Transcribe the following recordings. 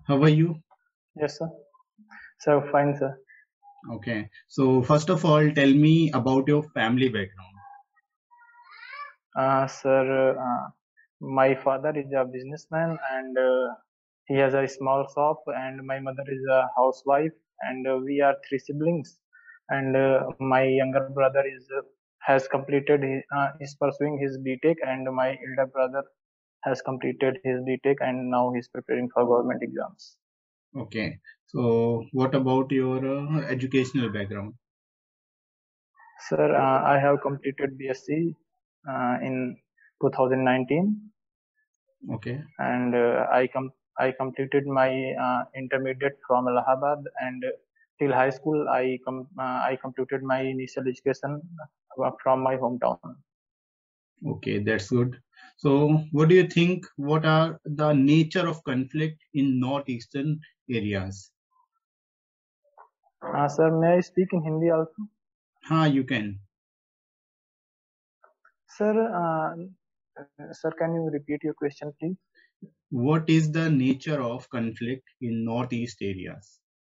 How are you? Yes, sir. So fine, sir. Okay. So first of all, tell me about your family background. Sir, my father is a businessman and he has a small shop, and my mother is a housewife, and we are three siblings. And my younger brother has completed is pursuing his BTech, and my elder brother has completed his BTech, and now he's preparing for government exams. Okay. So what about your educational background? Sir, I have completed BSc in 2019, Okay. and I completed my intermediate from Allahabad, and till high school I completed my initial education from my hometown. Okay, that's good. So what do you think? What are the nature of conflict in northeastern areas? Sir, may I speak in Hindi also? You can. Sir, sir, can you repeat your question, please? What is the nature of conflict in northeast areas?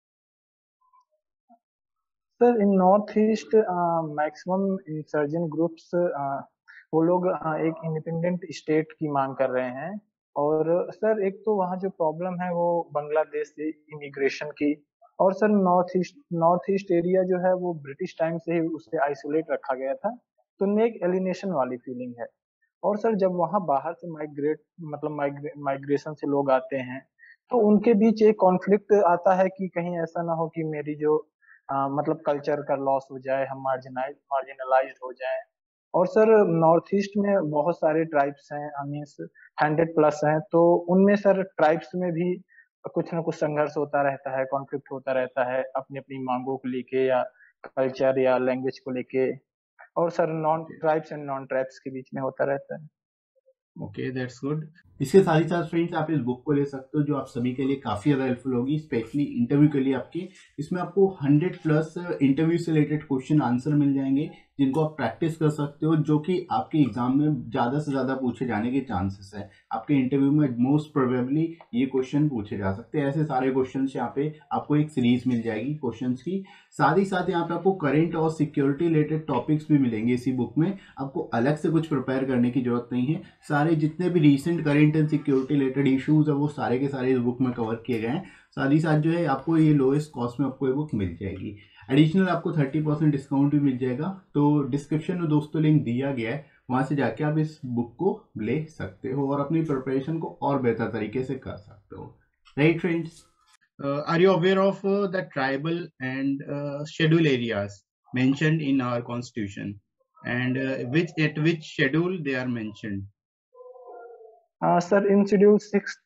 Sir in north east maximum insurgent groups वो लोग एक independent state की मांग कर रहे हैं। और sir एक तो वहाँ जो प्रॉब्लम है वो बांग्लादेश से इमिग्रेशन की। और सर नॉर्थ ईस्ट एरिया जो है वो ब्रिटिश टाइम से ही उसे आइसोलेट रखा गया था, तो उनमें एक एलिनेशन वाली फीलिंग है। और सर जब वहाँ बाहर से माइग्रेशन से लोग आते हैं, तो उनके बीच एक कॉन्फ्लिक्ट आता है कि कहीं ऐसा ना हो कि मेरी जो मतलब कल्चर का लॉस हो जाए, हम मार्जिनलाइज्ड हो जाएं। और सर नॉर्थ ईस्ट में बहुत सारे ट्राइब्स हैं, मीन्स 100+ हैं, तो उनमें सर ट्राइब्स में भी कुछ ना कुछ संघर्ष होता रहता है, कॉन्फ्लिक्ट होता रहता है अपनी अपनी मांगों को लेके या कल्चर या लैंग्वेज को लेके। और sir non tribes and non tribes के बीच में होता रहता है। Okay, that's good. इसके साथ ही साथ फ्रेंड्स आप इस बुक को ले सकते हो जो आप सभी के लिए काफ़ी ज़्यादा हेल्पफुल होगी, स्पेशली इंटरव्यू के लिए आपके। इसमें आपको 100+ इंटरव्यू से रिलेटेड क्वेश्चन आंसर मिल जाएंगे जिनको आप प्रैक्टिस कर सकते हो, जो कि आपके एग्जाम में ज़्यादा से ज़्यादा पूछे जाने के चांसेस है। आपके इंटरव्यू में मोस्ट प्रोबेबली ये क्वेश्चन पूछे जा सकते हैं। ऐसे सारे क्वेश्चन यहाँ पे आपको एक सीरीज मिल जाएगी क्वेश्चन की। साथ ही साथ यहाँ पे आपको करंट और सिक्योरिटी रिलेटेड टॉपिक्स भी मिलेंगे इसी बुक में। आपको अलग से कुछ प्रिपेयर करने की जरूरत नहीं है। सारे जितने भी recent current and security related issues है वो सारे के सारे इस बुक में कवर किए गए हैं। साथ ही साथ जो है आपको ये लोएस्ट कॉस्ट में आपको ये बुक मिल जाएगी। एडिशनल आपको 30% डिस्काउंट भी मिल जाएगा। तो डिस्क्रिप्शन में दोस्तों लिंक दिया गया है, वहां से जाके आप इस बुक को ले सकते हो और अपनी प्रिपरेशन को और बेहतर तरीके से कर सकते हो। Right friends? Are you aware of the tribal and schedule areas mentioned in our constitution, and which schedule they are mentioned? Sir in schedule 6।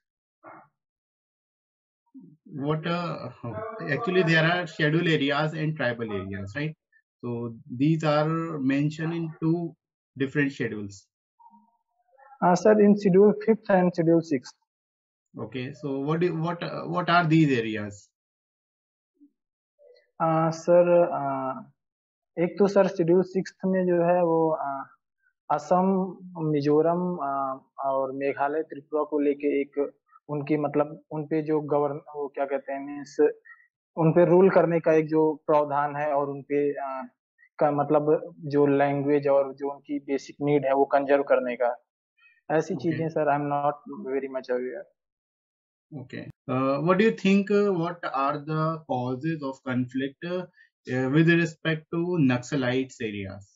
What Actually there are schedule areas and tribal areas, right? So these are mentioned in two different schedules. Sir in schedule 5th and schedule 6। Okay, so what are these areas? Sir एक तो sir schedule 6th में जो है वो असम, मिजोरम और मेघालय, त्रिपुरा को लेके एक उनकी मतलब उन पे जो गवर्न वो क्या कहते हैं, मीन्स उन पे रूल करने का एक जो प्रावधान है, और उन पे का मतलब जो लैंग्वेज और जो उनकी बेसिक नीड है वो कंजर्व करने का, ऐसी चीजें Okay, sir I am not very much aware. okay. What do you think? What are the causes of conflict with respect to Naxalites areas?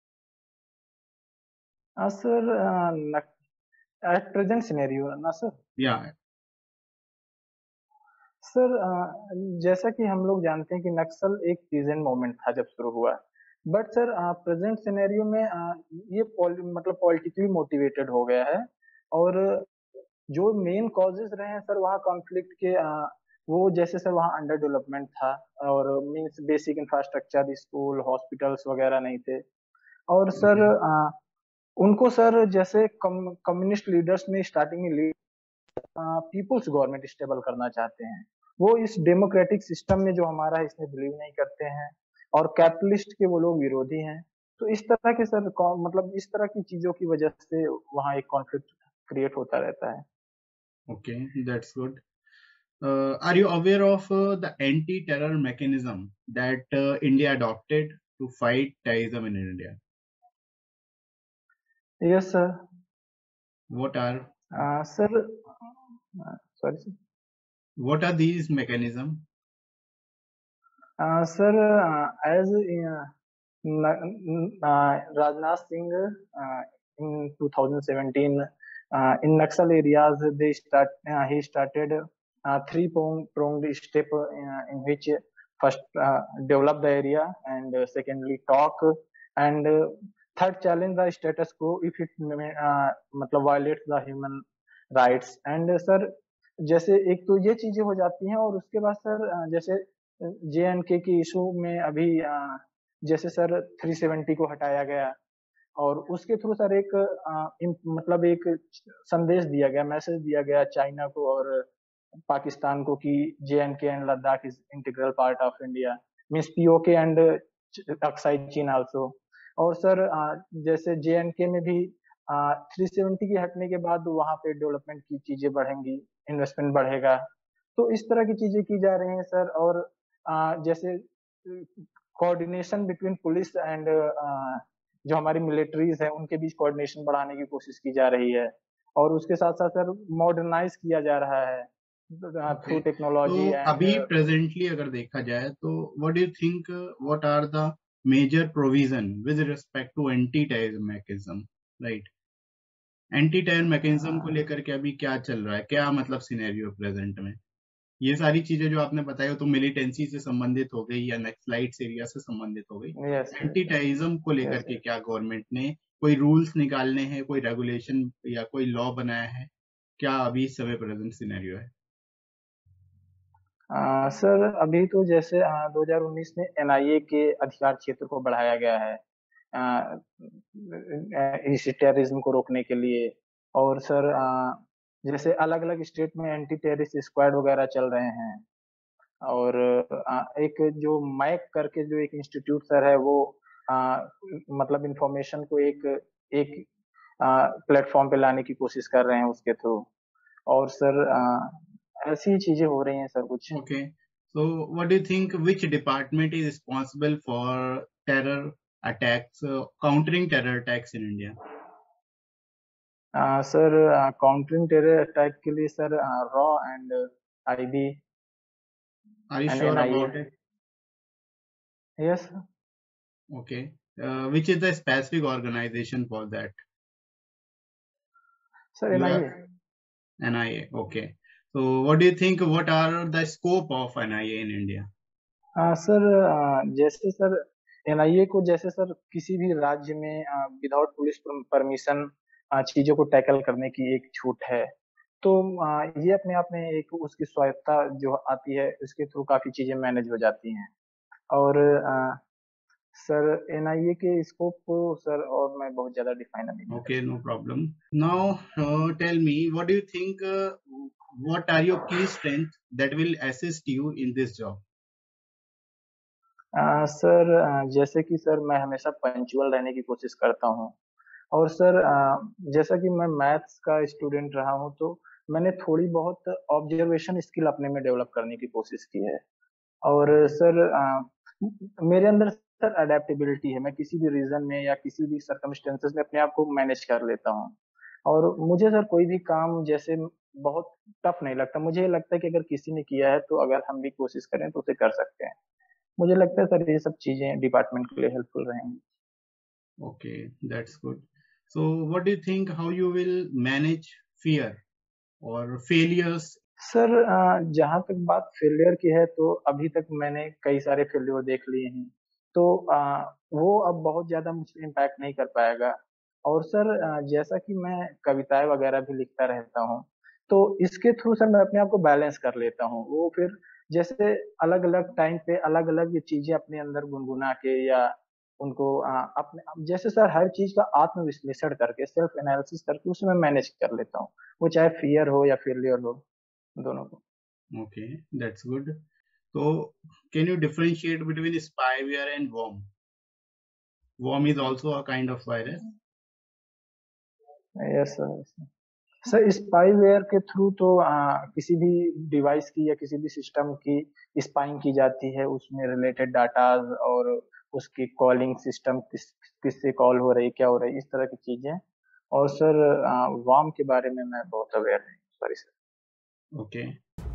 Sir at present scenario ना sir. Yeah. Sir जैसा कि हम लोग जानते हैं कि नक्सल एक season moment था जब शुरू हुआ। बट सर प्रेजेंट सिनेरियो में ये मतलब पॉलिटिकली मोटिवेटेड हो गया है। और जो मेन कॉजेज रहे हैं सर वहाँ कॉन्फ्लिक्ट के, वो जैसे सर वहाँ अंडर डेवलपमेंट था, और means basic infrastructure, school, hospitals वगैरह नहीं थे। और सर Okay. उनको सर जैसे कम्युनिस्ट लीडर्स ने स्टार्टिंग में पीपुल्स गवर्नमेंट स्टेबल करना चाहते हैं। वो इस डेमोक्रेटिक सिस्टम में जो हमारा है इसमें बिलीव नहीं करते हैं, और कैपिटलिस्ट के वो लोग विरोधी हैं। तो इस तरह के सर मतलब इस तरह की चीजों की वजह से वहाँ एक कॉन्फ्लिक्ट क्रिएट होता रहता है। Okay, that's good. Are you aware of the anti-terror mechanism that India adopted to fight terrorism in India? Yes, sir. What are Sir, sorry, sir. what are these mechanisms? Sir, as Rajnath Singh in 2017 in Naxal areas, he started three-pronged step in which first develop the area and secondly talk and third challenge the status quo if it मतलब violates the human rights and sir जैसे एक तो ये चीजें हो जाती हैं और उसके बाद सर जैसे जे एंड के की इशू में अभी जैसे सर 370 को हटाया गया और उसके थ्रू सर एक मतलब एक संदेश दिया गया मैसेज दिया गया चाइना को और पाकिस्तान को कि J and K and Ladakh is integral part of India means PoK and Aksai Chin also और सर जैसे जे एंड के में भी 370 के हटने के बाद वहां पे डेवलपमेंट की चीजें बढ़ेंगी इन्वेस्टमेंट बढ़ेगा तो इस तरह की चीजें की जा रही हैं सर और जैसे कोऑर्डिनेशन बिटवीन पुलिस एंड जो हमारी मिलिट्रीज है उनके बीच कोऑर्डिनेशन बढ़ाने की कोशिश की जा रही है और उसके साथ साथ सर मॉडर्नाइज किया जा रहा है थ्रू Okay. टेक्नोलॉजी तो एंड अभी प्रेजेंटली अगर देखा जाए तो what do you think what are the major provision with respect to anti terrorism mechanism, right? Anti terror mechanism को लेकर के अभी क्या चल रहा है, क्या मतलब सिनेरियो प्रेजेंट में? ये सारी चीजें जो आपने बताई हो तो मिलिटेंसी से संबंधित हो गई या नक्सलाइट्स एरिया से संबंधित हो गई। यस एंटी टेररिज्म को लेकर यस के क्या गवर्नमेंट ने कोई रूल्स निकालने हैं, कोई रेगुलेशन या कोई लॉ बनाया है? क्या अभी इस समय प्रेजेंट सिनेरियो है? सर अभी तो जैसे 2019 में एनआईए के अधिकार क्षेत्र को बढ़ाया गया है इस टेररिज्म को रोकने के लिए और सर जैसे अलग अलग स्टेट में एंटी टेररिस्ट स्क्वाड वगैरह चल रहे हैं और एक जो मैक करके जो एक इंस्टीट्यूट सर है वो मतलब इंफॉर्मेशन को एक एक प्लेटफॉर्म पे लाने की कोशिश कर रहे हैं उसके थ्रू और सर ऐसी चीजें हो रही हैं सर कुछ Okay. So what do you think, which department is responsible for terror attacks, countering terror attacks in India? Sir countering terror attack के लिए सर रॉ and IB Are you and sure NIA about it? Yes Okay. Which is the specific organization for that? Sir You NIA are NIA. Okay. So what do you think, what are the scope of NIA in India? Sir जैसे sir NIA को जैसे sir किसी भी राज्य में without police permission चीजों को tackle करने की एक छूट है तो ये अपने आप में एक उसकी स्वायत्ता जो आती है उसके थ्रू काफी चीजें मैनेज हो जाती हैं और सर एनआईए के स्कोप को सर और मैं बहुत ज्यादा डिफाइन नहीं कर Okay, no problem. Now, tell me, what do you think, what are your key strengths that will assist you in this job? Sir जैसे कि सर मैं हमेशा पंचुअल रहने की कोशिश करता हूँ और सर जैसा कि मैं मैथ्स का स्टूडेंट रहा हूँ तो मैंने थोड़ी बहुत ऑब्जर्वेशन स्किल अपने में डेवलप करने की कोशिश की है और सर मेरे अंदर सर अडेप्टेबिलिटी है मैं किसी भी रीजन में या किसी भी सर्कमस्टेंसेस में अपने आप को मैनेज कर लेता हूँ और मुझे सर कोई भी काम जैसे बहुत टफ नहीं लगता मुझे लगता है कि अगर किसी ने किया है तो अगर हम भी कोशिश करें तो उसे कर सकते हैं मुझे लगता है सर ये सब चीजें डिपार्टमेंट के लिए हेल्पफुल रहेंगी Okay, that's good. So, what do you think, how you will manage fear or failures? Sir जहाँ तक बात फेलियर की है तो अभी तक मैंने कई सारे फेलियर देख लिए हैं तो वो अब बहुत ज्यादा मुझे इम्पैक्ट नहीं कर पाएगा और सर जैसा कि मैं कविताएं वगैरह भी लिखता रहता हूँ तो इसके थ्रू सर मैं अपने आप को बैलेंस कर लेता हूँ वो फिर जैसे अलग अलग टाइम पे अलग अलग चीजें अपने अंदर गुनगुना के या उनको अपने जैसे सर हर चीज का आत्म विश्लेषण करके सेल्फ एनालिसिस करके उसमें मैनेज कर लेता हूँ वो चाहे फियर हो या फेलियर हो दोनों को Okay, that's good. So, can you differentiate between spyware and worm? Worm is also a kind of virus. Yes sir sir spyware के थ्रू तो किसी भी डिवाइस की या किसी भी सिस्टम की स्पाइंग की जाती है, उसमें रिलेटेड डाटाज और उसकी कॉलिंग सिस्टम किससे कॉल हो रही, क्या हो रही, इस तरह की चीजें। और सर वार्म के बारे में मैं बहुत अवेयर हूँ, सॉरी सर। ओके।